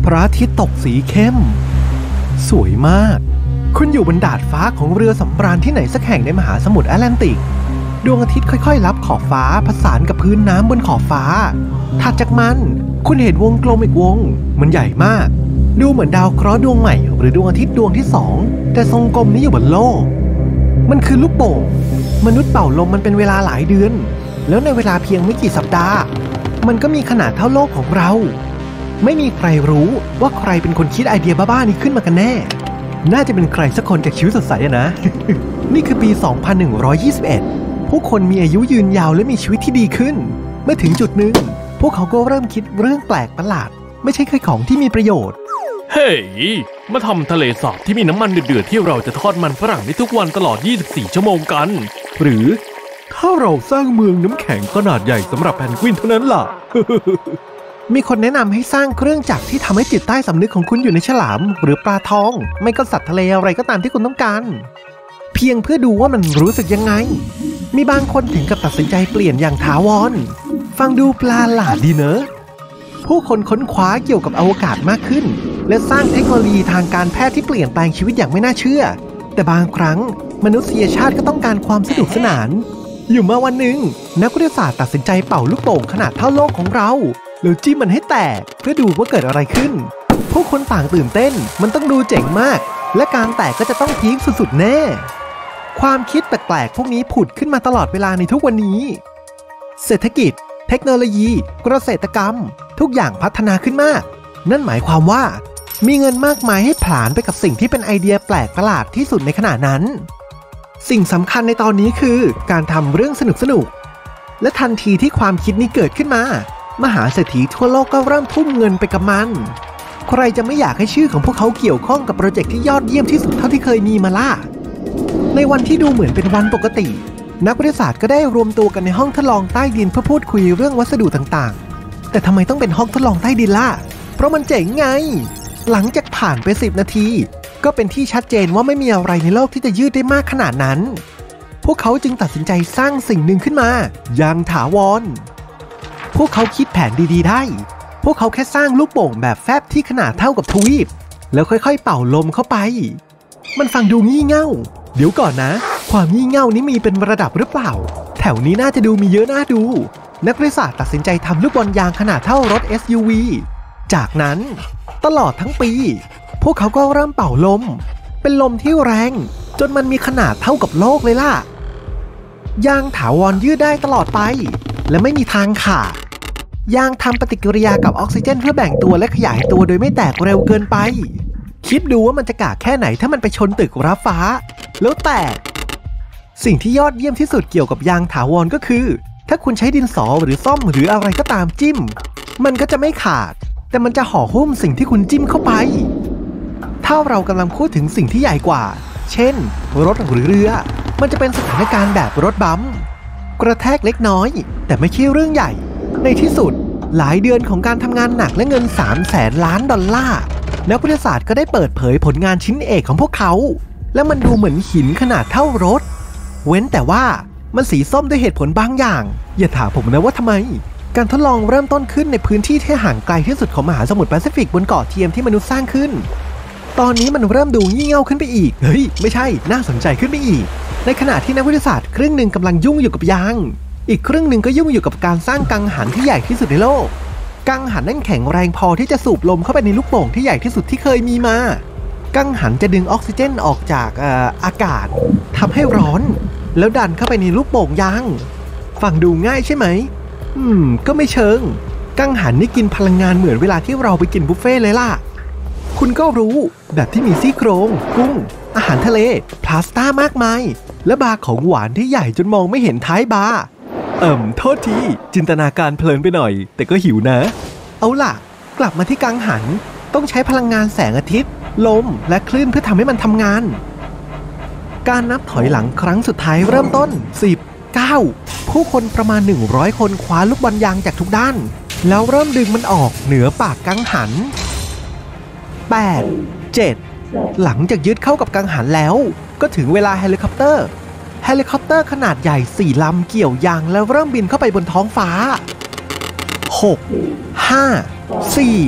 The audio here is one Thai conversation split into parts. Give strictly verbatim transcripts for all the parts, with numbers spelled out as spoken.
พระอาทิตย์ตกสีเข้มสวยมากคุณอยู่บนดาดฟ้าของเรือสำราญที่ไหนสักแห่งในมหาสมุทรแอตแลนติกดวงอาทิตย์ค่อยๆลับขอบฟ้าผสานกับพื้นน้ำบนขอบฟ้าถัดจากมันคุณเห็นวงกลมอีกวงมันใหญ่มากดูเหมือนดาวเคราะห์ดวงใหม่หรือดวงอาทิตย์ดวงที่สองแต่ทรงกลมนี้อยู่บนโลกมันคือลูกโป่งมนุษย์เป่าลมมันเป็นเวลาหลายเดือนแล้วในเวลาเพียงไม่กี่สัปดาห์มันก็มีขนาดเท่าโลกของเราไม่มีใครรู้ว่าใครเป็นคนคิดไอเดียบ้าๆนี้ขึ้นมากันแน่น่าจะเป็นใครสักคนจากชีวิตสดใสนะ นี่คือปี สองพันหนึ่งร้อยยี่สิบเอ็ด ผู้คนมีอายุยืนยาวและมีชีวิตที่ดีขึ้นเมื่อถึงจุดหนึ่งพวกเขาก็เริ่มคิดเรื่องแปลกประหลาดไม่ใช่แค่ของที่มีประโยชน์เฮ้ยมาทำทะเลสาบที่มีน้ำมันเดือดๆที่เราจะทอดมันฝรั่งได้ทุกวันตลอดยี่สิบสี่ชั่วโมงกันหรือถ้าเราสร้างเมืองน้ำแข็งขนาดใหญ่สำหรับแพนกวินเท่านั้นล่ะมีคนแนะนำให้สร้างเครื่องจักรที่ทำให้จิตใต้สำนึกของคุณอยู่ในฉลามหรือปลาทองไม่ก็สัตว์ทะเลอะไรก็ตามที่คุณต้องการเพียงเพื่อดูว่ามันรู้สึกยังไงมีบางคนถึงกับตัดสินใจเปลี่ยนอย่างถาวรฟังดูปลาหลาดดีเนอะผู้คนค้นคว้าเกี่ยวกับอวกาศมากขึ้นและสร้างเทคโนโลยีทางการแพทย์ที่เปลี่ยนแปลงชีวิตอย่างไม่น่าเชื่อแต่บางครั้งมนุษยชาติก็ต้องการความสนุกสนานอยู่มาวันหนึ่งนักวิทยาศาสตร์ตัดสินใจเป่าลูกโป่งขนาดเท่าโลกของเราแล้วจิ้มมันให้แตกเพื่อดูว่าเกิดอะไรขึ้นผู้คนต่างตื่นเต้นมันต้องดูเจ๋งมากและการแตกก็จะต้องพีคสุดๆแน่ความคิดแปลกๆพวกนี้ผุดขึ้นมาตลอดเวลาในทุกวันนี้เศรษฐกิจเทคโนโลยีเกษตรกรรมทุกอย่างพัฒนาขึ้นมากนั่นหมายความว่ามีเงินมากมายให้ผลาญไปกับสิ่งที่เป็นไอเดียแปลกประหลาดที่สุดในขณะนั้นสิ่งสำคัญในตอนนี้คือการทำเรื่องสนุกๆและทันทีที่ความคิดนี้เกิดขึ้นมามหาเศรษฐีทั่วโลกก็เริ่มทุ่มเงินไปกับมันใครจะไม่อยากให้ชื่อของพวกเขาเกี่ยวข้องกับโปรเจกต์ที่ยอดเยี่ยมที่สุดเท่าที่เคยมีมาล่ะในวันที่ดูเหมือนเป็นวันปกตินักวิทยาศาสตร์ก็ได้รวมตัวกันในห้องทดลองใต้ดินเพื่อพูดคุยเรื่องวัสดุต่างๆแต่ทำไมต้องเป็นห้องทดลองใต้ดินล่ะเพราะมันเจ๋งไงหลังจากผ่านไปสิบนาทีก็เป็นที่ชัดเจนว่าไม่มีอะไรในโลกที่จะยืดได้มากขนาดนั้นพวกเขาจึงตัดสินใจสร้างสิ่งหนึ่งขึ้นมาอย่างถาวรพวกเขาคิดแผนดีๆได้พวกเขาแค่สร้างลูกโป่งแบบแฟบที่ขนาดเท่ากับทวีปแล้วค่อยๆเป่าลมเข้าไปมันฟังดูงี่เง่าเดี๋ยวก่อนนะความงี่เง่านี้มีเป็นระดับหรือเปล่าแถวนี้น่าจะดูมีเยอะน่าดูนักวิทยาศาสตร์ตัดสินใจทำลูกบอลยางขนาดเท่ารถ เอส ยู วี จากนั้นตลอดทั้งปีพวกเขาก็เริ่มเป่าลมเป็นลมที่แรงจนมันมีขนาดเท่ากับโลกเลยล่ะยางถาวรยืดได้ตลอดไปและไม่มีทางขาดยางทำปฏิกิริยากับออกซิเจนเพื่อแบ่งตัวและขยายตัวโดยไม่แตกเร็วเกินไปคิดดูว่ามันจะกากแค่ไหนถ้ามันไปชนตึกระฟ้าแล้วแตกสิ่งที่ยอดเยี่ยมที่สุดเกี่ยวกับยางถาวรก็คือถ้าคุณใช้ดินสอหรือซ่อมหรืออะไรก็ตามจิ้มมันก็จะไม่ขาดแต่มันจะห่อหุ้มสิ่งที่คุณจิ้มเข้าไปถ้าเรากำลังพูดถึงสิ่งที่ใหญ่กว่าเช่นรถหรือเรือมันจะเป็นสถานการณ์แบบรถบัมป์กระแทกเล็กน้อยแต่ไม่ใช่เรื่องใหญ่ในที่สุดหลายเดือนของการทำงานหนักและเงินสามแสนล้านดอลลาร์นักวิทยาศาสตร์ก็ได้เปิดเผยผลงานชิ้นเอกของพวกเขาและมันดูเหมือนหินขนาดเท่ารถเว้นแต่ว่ามันสีส้มด้วยเหตุผลบางอย่างอย่าถามผมนะว่าทำไมการทดลองเริ่มต้นขึ้นในพื้นที่ที่ห่างไกลที่สุดของมหาสมุทรแปซิฟิกบนเกาะเทียมที่มนุษย์สร้างขึ้นตอนนี้มันเริ่มดูงี่เง่าขึ้นไปอีกเฮ้ยไม่ใช่น่าสนใจขึ้นไปอีกในขณะที่นักวิทยาศาสตร์ครึ่งหนึ่งกำลังยุ่งอยู่กับยางอีกครึ่งหนึ่งก็ยุ่งอยู่กับการสร้างกังหันที่ใหญ่ที่สุดในโลกกังหันนั่นแข็งแรงพอที่จะสูบลมเข้าไปในลูกโป่งที่ใหญ่ที่สุดที่เคยมีมากังหันจะดึงออกซิเจนออกจากเอ่ออากาศทำให้ร้อนแล้วดันเข้าไปในลูกโป่งยางฟังดูง่ายใช่ไหมอืมก็ไม่เชิงกังหันนี่กินพลังงานเหมือนเวลาที่เราไปกินบุฟเฟ่เลยล่ะคุณก็รู้แบบที่มีซี่โครงกุ้งอาหารทะเลพาสต้ามากมายและบาร์ของหวานที่ใหญ่จนมองไม่เห็นท้ายบาร์เอิ่มโทษทีจินตนาการเพลินไปหน่อยแต่ก็หิวนะเอาล่ะกลับมาที่กังหันต้องใช้พลังงานแสงอาทิตย์ลมและคลื่นเพื่อทำให้มันทำงานการนับถอยหลังครั้งสุดท้ายเริ่มต้นสิบ เก้าผู้คนประมาณหนึ่งร้อยคนคว้าลูกบอลยางจากทุกด้านแล้วเริ่มดึงมันออกเหนือปากกังหันแปด เจ็ดหลังจากยึดเข้ากับกังหันแล้วก็ถึงเวลาเฮลิคอปเตอร์เฮลิคอปเตอร์ขนาดใหญ่สี่ลำเกี่ยวยางแล้วเริ่มบินเข้าไปบนท้องฟ้าหก ห้า สี่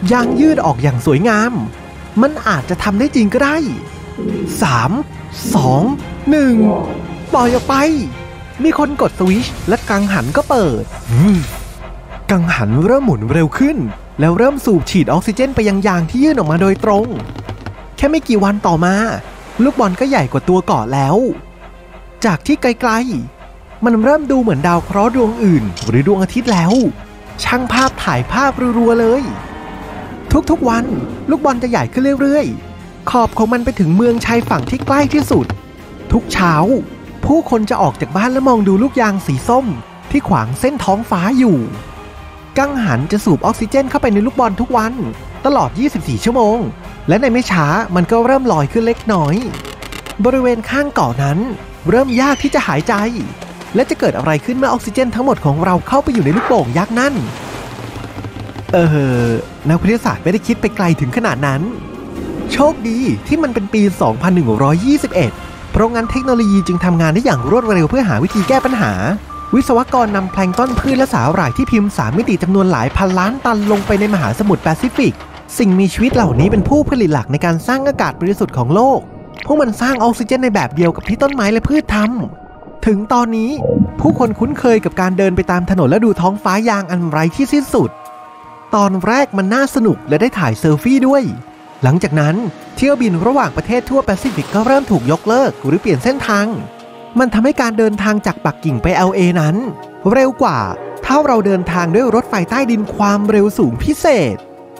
ยางยืดออกอย่างสวยงามมันอาจจะทำได้จริงก็ได้สาม สอง หนึ่งปล่อยออกไปมีคนกดสวิตช์และกังหันก็เปิดกังหันเริ่มหมุนเร็วขึ้นแล้วเริ่มสูบฉีดออกซิเจนไปยังยางที่ยื่นออกมาโดยตรงแค่ไม่กี่วันต่อมาลูกบอลก็ใหญ่กว่าตัวเกาะแล้วจากที่ไกลๆมันเริ่มดูเหมือนดาวเคราะห์ดวงอื่นหรือดวงอาทิตย์แล้วช่างภาพถ่ายภาพรัวๆเลยทุกๆวันลูกบอลจะใหญ่ขึ้นเรื่อยๆขอบของมันไปถึงเมืองชายฝั่งที่ใกล้ที่สุดทุกเช้าผู้คนจะออกจากบ้านและมองดูลูกยางสีส้มที่ขวางเส้นท้องฟ้าอยู่กังหันจะสูบออกซิเจนเข้าไปในลูกบอลทุกวันตลอดยี่สิบสี่ชั่วโมงและในไม่ช้ามันก็เริ่มลอยขึ้นเล็กน้อยบริเวณข้างเกาะนั้นเริ่มยากที่จะหายใจและจะเกิดอะไรขึ้นเมื่อออกซิเจนทั้งหมดของเราเข้าไปอยู่ในลูกโป่งยักษ์นั่นเออนักวิทยาศาสตร์ไม่ได้คิดไปไกลถึงขนาดนั้นโชคดีที่มันเป็นปี สองพันหนึ่งร้อยยี่สิบเอ็ด เพราะงั้นเทคโนโลยีจึงทำงานได้อย่างรวดเร็วเพื่อหาวิธีแก้ปัญหาวิศวกรนำแพลงก์ต้นพืชและสาหร่ายที่พิมพ์สามมิติจำนวนหลายพันล้านตันลงไปในมหาสมุทรแปซิฟิกสิ่งมีชีวิตเหล่านี้เป็นผู้ผลิตหลักในการสร้างอากาศบริสุทธิ์ของโลกพวกมันสร้างออกซิเจนในแบบเดียวกับที่ต้นไม้และพืชทำถึงตอนนี้ผู้คนคุ้นเคยกับการเดินไปตามถนนและดูท้องฟ้ายางอันไร้ที่สิ้นสุดตอนแรกมันน่าสนุกและได้ถ่ายเซลฟี่ด้วยหลังจากนั้นเที่ยวบินระหว่างประเทศทั่วแปซิฟิกก็เริ่มถูกยกเลิกหรือเปลี่ยนเส้นทางมันทำให้การเดินทางจากปักกิ่งไป แอล เอ นั้นเร็วกว่าถ้าเราเดินทางด้วยรถไฟใต้ดินความเร็วสูงพิเศษ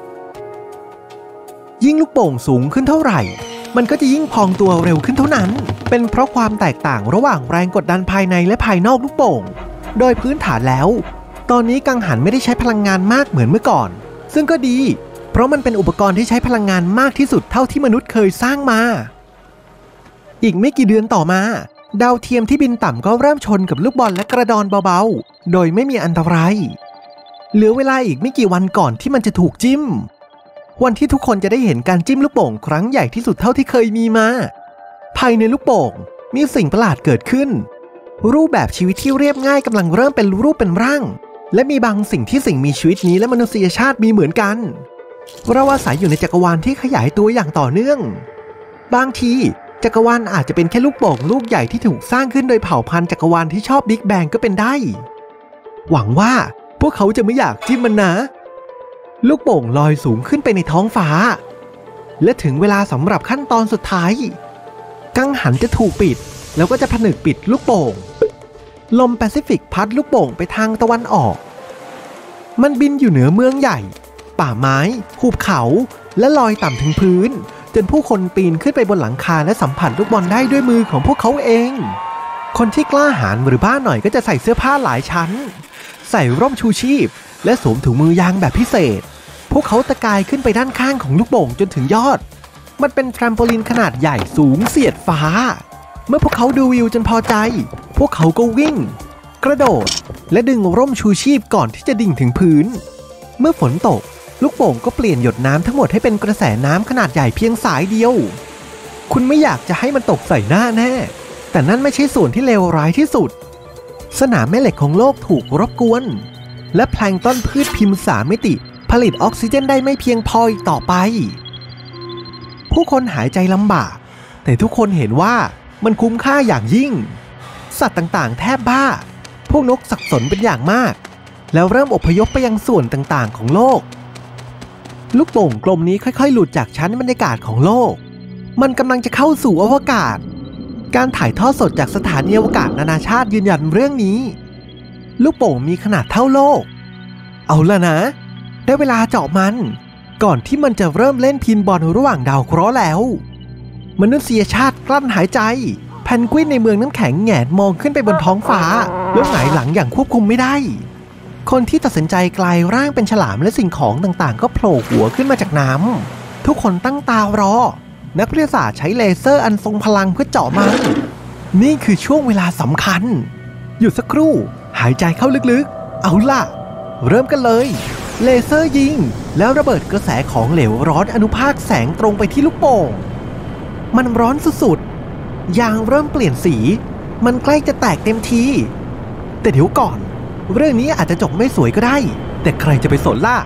ยิ่งลูกโป่งสูงขึ้นเท่าไหร่มันก็จะยิ่งพองตัวเร็วขึ้นเท่านั้นเป็นเพราะความแตกต่างระหว่างแรงกดดันภายในและภายนอกลูกโป่งโดยพื้นฐานแล้วตอนนี้กังหันไม่ได้ใช้พลังงานมากเหมือนเมื่อก่อนซึ่งก็ดีเพราะมันเป็นอุปกรณ์ที่ใช้พลังงานมากที่สุดเท่าที่มนุษย์เคยสร้างมาอีกไม่กี่เดือนต่อมาดาวเทียมที่บินต่ำก็เริ่มชนกับลูกบอลและกระดอนเบาๆโดยไม่มีอันตรายเหลือเวลาอีกไม่กี่วันก่อนที่มันจะถูกจิ้มวันที่ทุกคนจะได้เห็นการจิ้มลูกโป่งครั้งใหญ่ที่สุดเท่าที่เคยมีมาภายในลูกโป่งมีสิ่งประหลาดเกิดขึ้นรูปแบบชีวิตที่เรียบง่ายกำลังเริ่มเป็นรูปเป็นร่างและมีบางสิ่งที่สิ่งมีชีวิตนี้และมนุษยชาติมีเหมือนกันเราอาศัยอยู่ในจักรวาลที่ขยายตัวอย่างต่อเนื่องบางทีจักรวาลอาจจะเป็นแค่ลูกโป่งลูกใหญ่ที่ถูกสร้างขึ้นโดยเผ่าพันธุ์จักรวาลที่ชอบบิ๊กแบงก็เป็นได้หวังว่าพวกเขาจะไม่อยากจิ้มมันนะลูกโป่งลอยสูงขึ้นไปในท้องฟ้าและถึงเวลาสำหรับขั้นตอนสุดท้ายกังหันจะถูกปิดแล้วก็จะผนึกปิดลูกโป่งลมแปซิฟิกพัดลูกโป่งไปทางตะวันออกมันบินอยู่เหนือเมืองใหญ่ป่าไม้หุบเขาและลอยต่ำถึงพื้นจนผู้คนปีนขึ้นไปบนหลังคาและสัมผัสลูกบอลได้ด้วยมือของพวกเขาเองคนที่กล้าหาญหรือบ้าหน่อยก็จะใส่เสื้อผ้าหลายชั้นใส่ร่มชูชีพและสวมถุงมือยางแบบพิเศษพวกเขาตะกายขึ้นไปด้านข้างของลูกโป่งจนถึงยอดมันเป็นแทรมโพลินขนาดใหญ่สูงเสียดฟ้าเมื่อพวกเขาดูวิวจนพอใจพวกเขาก็วิ่งกระโดดและดึงร่มชูชีพก่อนที่จะดิ่งถึงพื้นเมื่อฝนตกลูกโป่งก็เปลี่ยนหยดน้ำทั้งหมดให้เป็นกระแสน้ำขนาดใหญ่เพียงสายเดียวคุณไม่อยากจะให้มันตกใส่หน้าแน่แต่นั่นไม่ใช่ส่วนที่เลวร้ายที่สุดสนามแม่เหล็กของโลกถูกรบกวนและแพลงก์ต้นพืชพิมพ์สามมิติผลิตออกซิเจนได้ไม่เพียงพออีกต่อไปผู้คนหายใจลำบากแต่ทุกคนเห็นว่ามันคุ้มค่าอย่างยิ่งสัตว์ต่างๆแทบบ้าพวกนกสับสนเป็นอย่างมากแล้วเริ่มอพยพไปยังส่วนต่างๆของโลกลูกโป่งกลมนี้ค่อยๆหลุดจากชั้นบรรยากาศของโลกมันกำลังจะเข้าสู่อวกาศการถ่ายทอดสดจากสถานีอวกาศนานาชาติยืนยันเรื่องนี้ลูกโป่งมีขนาดเท่าโลกเอาละนะได้เวลาเจาะมันก่อนที่มันจะเริ่มเล่นพินบอลระหว่างดาวเคราะห์แล้วมนุษยชาติกลั้นหายใจแพนกวินในเมืองน้ำแข็งแงนมองขึ้นไปบนท้องฟ้าแล้วหงายหลังอย่างควบคุมไม่ได้คนที่ตัดสินใจกลายร่างเป็นฉลามและสิ่งของต่างๆก็โผล่หัวขึ้นมาจากน้ำทุกคนตั้งตารอนักวิทยาศาสตร์ใช้เลเซอร์อันทรงพลังเพื่อเจาะมันนี่คือช่วงเวลาสำคัญหยุดสักครู่หายใจเข้าลึกๆเอาล่ะเริ่มกันเลยเลเซอร์ยิงแล้วระเบิดกระแสของเหลวร้อนอนุภาคแสงตรงไปที่ลูกโป่งมันร้อนสุดๆยางเริ่มเปลี่ยนสีมันใกล้จะแตกเต็มทีแต่เดี๋ยวก่อนเรื่องนี้อาจจะจบไม่สวยก็ได้แต่ใครจะไปสนล่ะ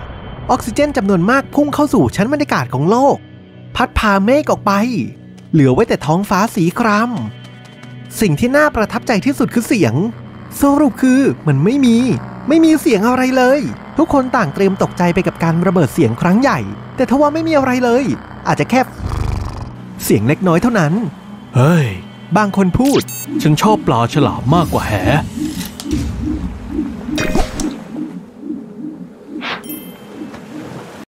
ออกซิเจนจำนวนมากพุ่งเข้าสู่ชั้นบรรยากาศของโลกพัดพาเมฆออกไปเหลือไว้แต่ท้องฟ้าสีครามสิ่งที่น่าประทับใจที่สุดคือเสียงสรุปคือมันไม่มีไม่มีเสียงอะไรเลยทุกคนต่างเตรียมตกใจไปกับการระเบิดเสียงครั้งใหญ่แต่ทว่าไม่มีอะไรเลยอาจจะแค่เสียงเล็กน้อยเท่านั้นเฮ้ยบางคนพูดฉันชอบปลาฉลามมากกว่าแห